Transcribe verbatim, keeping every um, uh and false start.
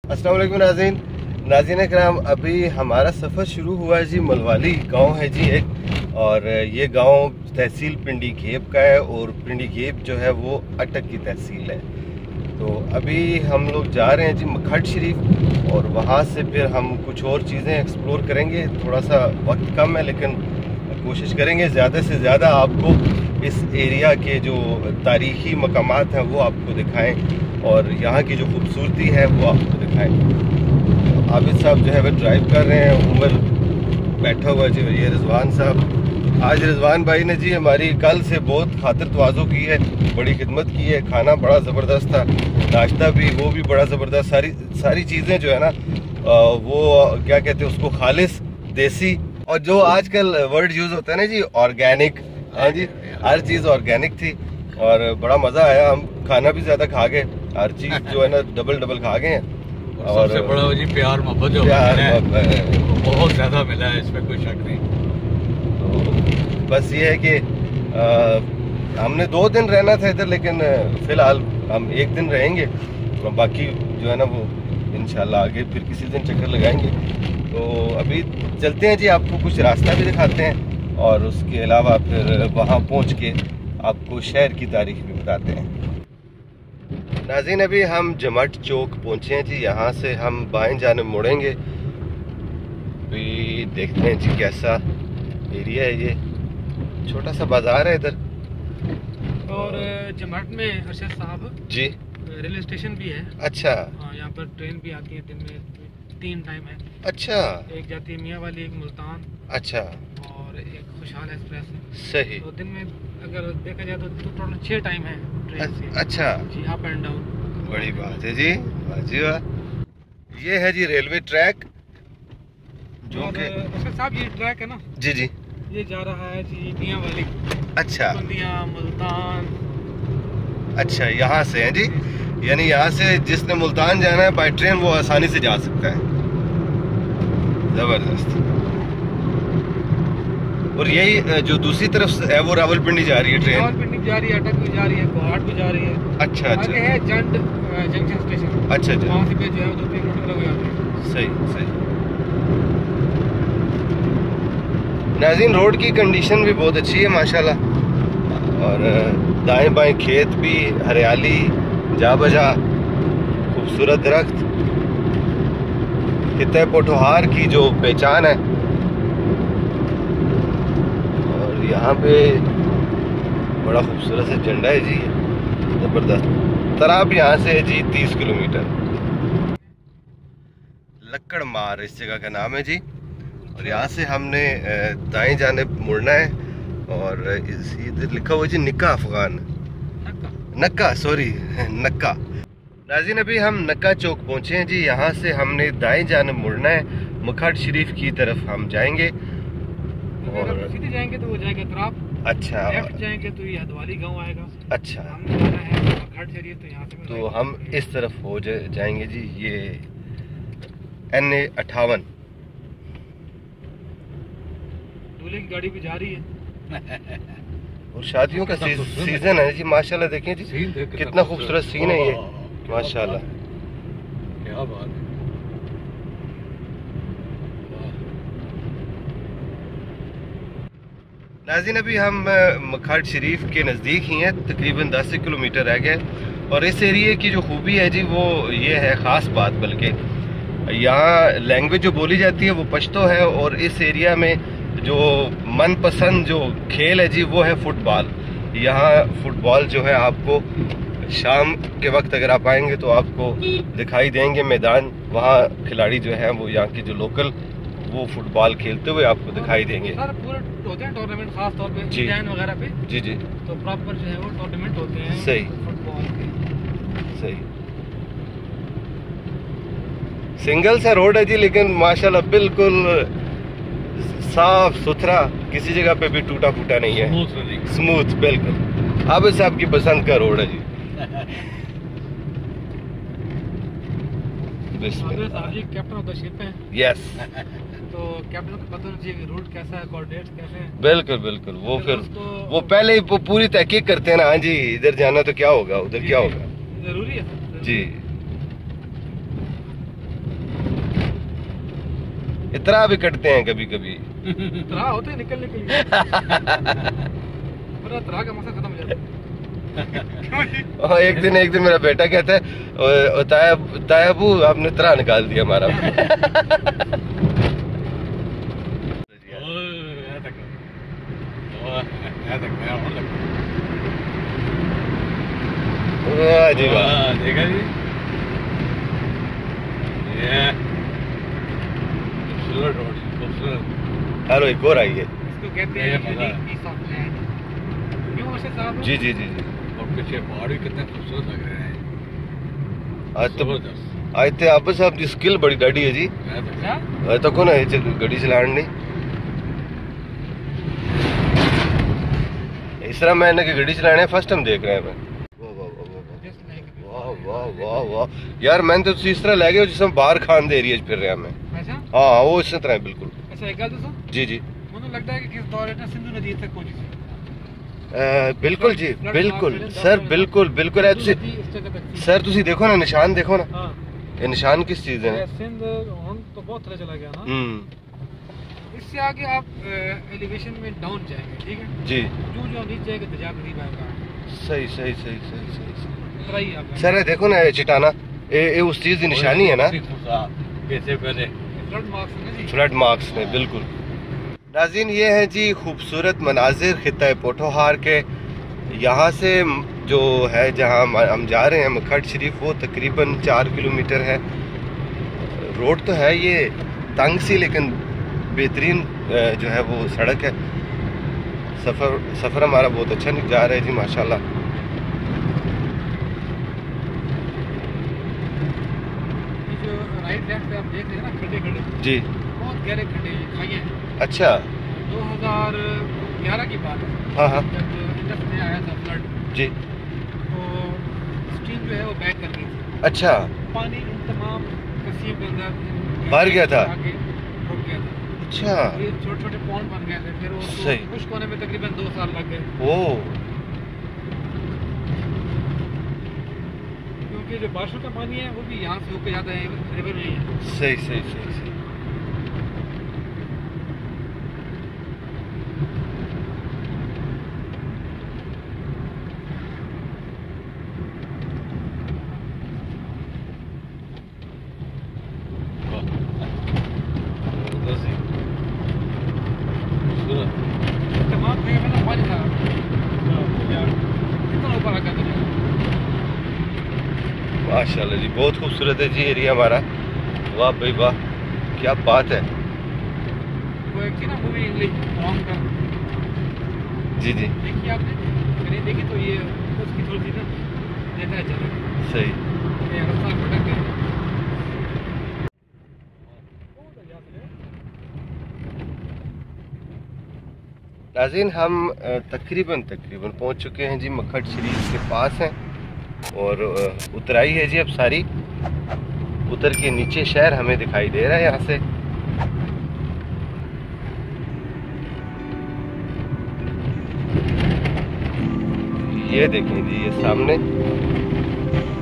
अस्सलाम वालेकुम नाज़रीन नाज़रीन कराम, अभी हमारा सफ़र शुरू हुआ है जी। मलवाली गांव है जी एक, और ये गांव तहसील पिंडी घेब का है और पिंडी घेब जो है वो अटक की तहसील है। तो अभी हम लोग जा रहे हैं जी मखट शरीफ, और वहाँ से फिर हम कुछ और चीज़ें एक्सप्लोर करेंगे। थोड़ा सा वक्त कम है लेकिन कोशिश करेंगे ज़्यादा से ज़्यादा आपको इस एरिया के जो तारीख़ी मकामात हैं वो आपको दिखाएं और यहाँ की जो खूबसूरती है वो आपको दिखाएं। आबिद साहब जो है वो ड्राइव कर रहे हैं, उमर बैठा हुआ जी, ये रिजवान साहब। आज रिजवान भाई ने जी हमारी कल से बहुत खातिर तवाज़ो की है, बड़ी खिदमत की है। खाना बड़ा ज़बरदस्त था, नाश्ता भी वो भी बड़ा ज़बरदस्त। सारी सारी चीज़ें जो है ना वो क्या कहते हैं उसको, खालिस देसी, और जो आजकल वर्ड यूज़ होता है ना जी, ऑर्गेनिक। हाँ जी, हर चीज़ ऑर्गेनिक थी और बड़ा मज़ा आया। हम खाना भी ज़्यादा खा गए, हर चीज़ जो है ना डबल डबल खा गए हैं। और सबसे बड़ा जी प्यार मोहब्बत जो प्यार मोहब्बत बहुत ज़्यादा मिला है, इसमें कोई शक नहीं। तो बस ये है कि आ, हमने दो दिन रहना था इधर, लेकिन फ़िलहाल हम एक दिन रहेंगे, और बाकी जो है ना वो इंशाल्लाह आगे फिर किसी दिन चक्कर लगाएंगे। तो अभी चलते हैं जी, आपको कुछ रास्ता भी दिखाते हैं और उसके अलावा फिर वहाँ पहुँच के आपको शहर की तारीख भी बताते हैं। नाज़रीन अभी हम जमट चौक पहुँचे हैं जी, यहाँ से हम बाएं जाने मुड़ेंगे। अभी देखते हैं जी कैसा एरिया है, ये छोटा सा बाजार है इधर। और जमट में अरशद साहब जी रेलवे स्टेशन भी है। अच्छा, हाँ, यहाँ पर ट्रेन भी आती है, दिन में तीन टाइम है। अच्छा, एक जाती है मियाँ वाली, एक मुल्तान, अच्छा, और एक खुशहाल एक्सप्रेस। सही। तो दिन में अगर देखा जाए तो टोटल छह टाइम है ट्रेन से। अच्छा जी, अप एंड डाउन। बड़ी बात है जी, वाह जी वाह। ये है जी रेलवे ट्रैक जो कि अरशद साहब ये ट्रैक है ना जी जी, ये जा रहा है जी मियाँ वाली। अच्छा, मुल्तान। अच्छा, यहाँ से है जी, यानी यहाँ से जिसने मुल्तान जाना है बाय ट्रेन वो आसानी से जा सकता है। जबरदस्त। और यही जो दूसरी तरफ है वो रावलपिंडी जा रही है ट्रेन। रावलपिंडी जा रही है, अटक भी जा रही है, कोहाट भी जा रही है। अच्छा अच्छा, है जंड जंक्शन स्टेशन। अच्छा अच्छा, वहाँ से पे जो है दो तीन मिनट लग जाते हैं। सही सही। नाज़रीन रोड की कंडीशन भी बहुत अच्छी है माशाल्लाह, और दाएं बाएं खेत भी, हरियाली जा बजा, खूबसूरत दरख्त। खित्ते पोठोहार की जो पहचान है। और यहाँ पे बड़ा खूबसूरत सा झंडा है जी, जबरदस्त। तराब यहाँ से है जी तीस किलोमीटर। लक्कड़ मार इस जगह का नाम है जी, और यहाँ से हमने दाएं जाने मुड़ना है, और इधर लिखा हुआ जी निक्का अफगान, नक्का सॉरी नक्का। नाज़रीन अभी हम नक्का चौक पहुँचे हैं जी, यहाँ से हमने दाएं जाने मुड़ना है, मखट शरीफ की तरफ हम जाएंगे। और सीधे जाएंगे तो वो जाएगा तराब। अच्छा, लेफ्ट जाएंगे तो ये हदवाली गांव आएगा। अच्छा, हम जाना है मखट शरीफ, तो यहाँ से तो हम इस तरफ हो जाएंगे जी। ये एन ए अट्ठावन दूल्हे की गाड़ी भी जा रही है। और शादियों का सी, सीजन है जी माशाल्लाह। देखें जी कितना खूबसूरत सीन है ये, माशाल्लाह, क्या बात है। नाज़रीन अभी हम मखट शरीफ के नज़दीक ही हैं, तकरीबन दस किलोमीटर रह गए। और इस एरिए की जो खूबी है जी वो ये है, ख़ास बात, बल्कि यहाँ लैंग्वेज जो बोली जाती है वो पश्तो है, और इस एरिया में जो मनपसंद जो खेल है जी वो है फुटबॉल। यहाँ फुटबॉल जो है आपको शाम के वक्त अगर आप आएंगे तो आपको दिखाई देंगे मैदान, वहाँ खिलाड़ी जो है वो यहाँ के जो लोकल वो फुटबॉल खेलते हुए आपको दिखाई देंगे। सर पूरे होते हैं टूर्नामेंट, खास तौर पे जी वगैरह पे। जी जी, तो प्रॉपर जो है वो टूर्नामेंट होते हैं। सही फुटबॉल के। सही। सिंगल सा रोड है जी, लेकिन माशाल्लाह बिल्कुल साफ सुथरा, किसी जगह पे भी टूटा फूटा नहीं है, स्मूथ बिल्कुल। अब साहब की पसंद का रोड है जी। कैप्टन ऑफ द शिप है। यस। तो कैप्टन को पता होना चाहिए रूट कैसा है, कोऑर्डिनेट्स कैसे हैं। बिल्कुल बिल्कुल, वो फिर वो पहले ही पूरी तहकीक करते हैं ना। हाँ जी, इधर जाना तो क्या होगा, उधर क्या होगा, जरूरी है जी। इतरा भी कटते हैं कभी कभी। इतरा होते हैं निकलने के लिए। पूरा इतरा का मकसद खत्म हो जाता है। और एक दिन एक दिन मेरा बेटा कहता है तायब तायबू आपने इतरा निकाल दिया हमारा। जी वाह, देखा जी, ये खूबसूरत रोड, खूबसूरत। हेलो, एक और आई है, इसको कहते हैं यूनिक पीस ऑफ लैंड। क्यों वैसे साहब? जी जी जी जी। और पीछे पहाड़ भी कितने खूबसूरत लग रहे हैं। आज तो आज तो आप साहब की स्किल बड़ी डाडी है जी। अच्छा तो कौन है गड्डी चलाने नहीं इस तरह मैंने की गड्डी चलाने फर्स्ट टाइम देख रहे हैं। वाह वाह वाह वाह यार, मैंने तो इस तरह लगे जिसमें बाहर खान दे एरिया फिर रहे हैं। अच्छा हाँ, वो इस तरह है बिल्कुल। अच्छा एक बात दसो जी जी। मुझे लगता है कि किस दौर में सिंधु नदी तक पहुंची थी। बिल्कुल जी, बिल्कुल सर, बिल्कुल बिल्कुल है। सर तुसी देखो ना, निशान देखो ना। हाँ। ये निशान किस चीज है? सिंध तो बहुत थले चला गया ना। हम्म। इससे आगे आप एलिवेशन में डाउन जाएंगे, ठीक है जी। जो जो नीचे जाएगा दरिया करीब आएगा। सही सही सही सही सही सही। सर ये देखो ना, ये चटाना ये, ये उस चीज की निशानी है ना। कैसे पहले फ्लड मार्क्स में बिल्कुल। नाज़रीन, ये है जी खूबसूरत मनाजिर खित्ता पोठोहार के। यहाँ से जो है जहाँ हम जा रहे हैं मखट शरीफ, वो तकरीबन चार किलोमीटर है। रोड तो है ये तंग सी, लेकिन बेहतरीन जो है वो सड़क है। सफ़र सफ़र हमारा बहुत अच्छा जा रहा है जी माशाल्लाह। राइट लेफ्ट पे आप देख रहे हैं ना खड्डे खड्डे जी, बहुत गहरे खड्डे खाइयाँ हैं। अच्छा, दो हज़ार ग्यारह की बात है। हाँ हाँ, जब इंडस में आया था फ्लड, जी, तो स्ट्रीम जो है वो बैक कर गई थी। अच्छा, पानी इन तमाम कसीब के अंदर भर गया था, आके रुक गया था। अच्छा, ये छोटे छोटे पॉन्ड बन गए थे, फिर वो सही, खुश्क होने में तकरीबन दो साल लग गए। ओ, क्योंकि जो बारिशों का पानी है वो भी यहाँ से होकर जाता है रिवर में ही। सही सही सही सही। तमाम जगह में पानी था, कितना ऊपर आ गया। माशाल्लाह जी, बहुत खूबसूरत है जी एरिया हमारा। वाह भाई वाह, क्या बात है। वो एक थी ना मूवी इंग्लिश रॉन्ग का, जी जी, देखिए आपने? अगर नहीं देखी तो ये उसकी थोड़ी सी ना देता है चलो। सही। ये रास्ता भटक गया। नाज़रीन, हम तकरीबन तकरीबन पहुंच चुके हैं जी, मखट शरीफ के पास हैं। और उतराई है जी अब सारी, उतर के नीचे शहर हमें दिखाई दे रहा है यहाँ से। ये देखें जी, ये सामने